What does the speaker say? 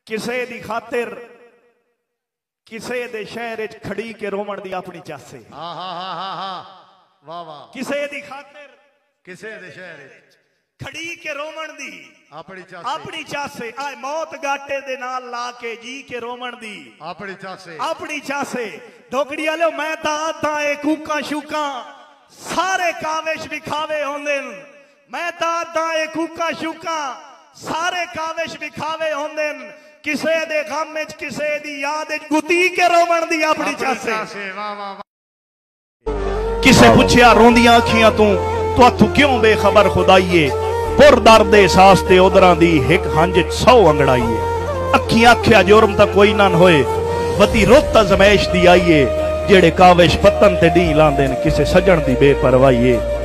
किसे दी खातिर किसे दे शहर खड़ी के रोमन दी अपनी चासे। हाँ हाँ हाँ हाँ हाँ वाह वाह। किसे दी खातिर किसे दे शहर खड़ी के रोमन दी अपनी चासे आए मौत गाटे दे नाल ला के जी के रोमन दी अपनी चासे ढोकड़िया लो मैं दादा ए कूका शूका सारे कावेश विखावे होंदे मैं दादा ए कूका शूका सारे कावेश विखावे होंदे किसे दे गम विच किसे दी याद विच गुती के रोमन दी अपनी चासे। वाह वाह। किसे पूछया रोंदियां अखियां तू क्यों बेखबर खुदाइए पुर दर्द एहसास ते उदरां दी हिक हंज 100 अंगड़ाइए अखियां आख्या जुर्म तां कोई ना होए वती रुत अजमैश दी आईए जेड़े काविश पतन ते डी लांदे किसे सजन दी बेपरवाहीए।